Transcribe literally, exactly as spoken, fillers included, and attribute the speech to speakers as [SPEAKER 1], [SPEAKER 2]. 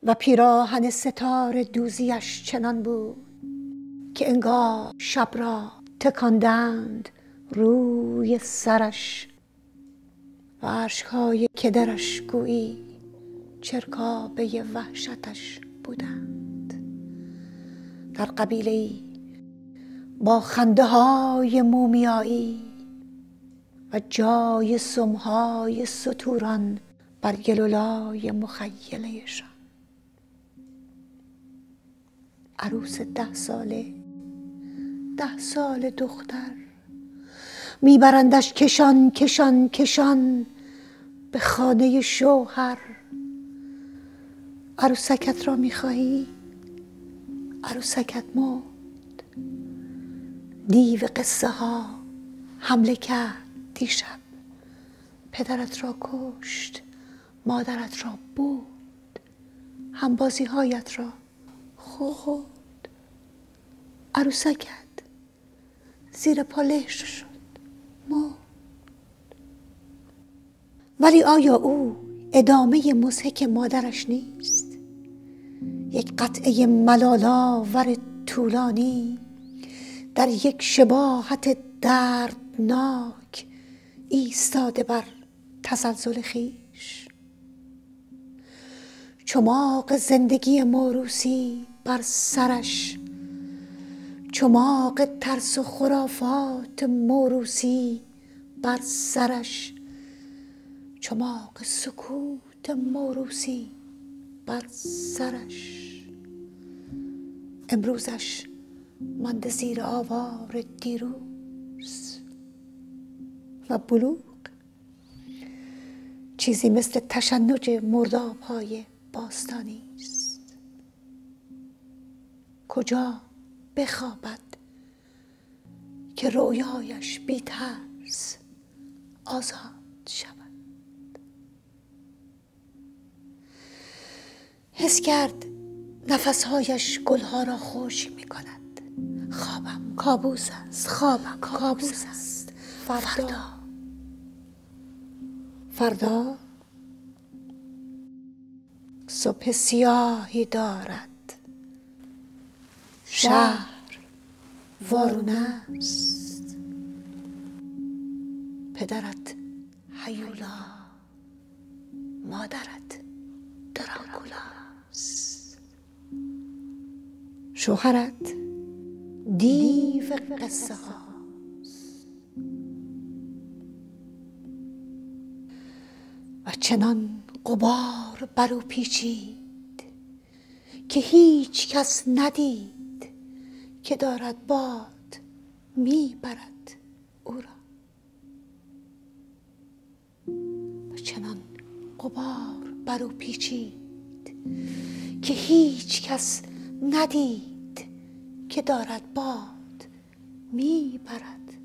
[SPEAKER 1] و پیراهن ستاره دوزیش چنان بود که انگار شب را تکاندند روی سرش و اشکهای کدرش گویی چرکابه وحشتش بودند. در قبیله‌ای با خنده های مومیایی و جای سمهای ستوران بر گلولای مخیلهشان، عروس ده ساله ده سال دختر میبرندش کشان کشان کشان به خانه شوهر. عروسکت را میخواهی؟ عروسکت مرد. دیو قصه ها حمله کرد دیشب، پدرت را کشت، مادرت را بود، همبازی هایت را خورد. عروسکت زیر پا لهش شد، مرد. ولی آیا او ادامه مضحک مادرش نیست؟ یک قطعه ملال‌آور طولانی در یک شباهت دردناک ایستاده بر تزلزل خویش. چماق زندگی موروثی بر سرش، چماق ترس و خرافات موروثی بر سرش، چماق سکوت موروثی بر سرش. امروزش مانده زیر آوار دیروز و بلوغ چیزی مثل تشنج مرداب‌های باستانی است. کجا بخوابد که رویایش بی ترس آزاد شود؟ حس کرد نفسهایش گلها را خشک می کند. خوابم کابوس است، خوابم کابوس است. فردا فردا صبح سیاهی دارد. شهر وارونه است. پدرت هیولا، مادرت دراکولا است. شوهرت دیو قصه هاست و چنان غبار بر او پیچید که هیچ کس ندید که دارد باد میبرد او را. و چنان غبار بر او پیچید که هیچ کس ندید که دارد باد میبرد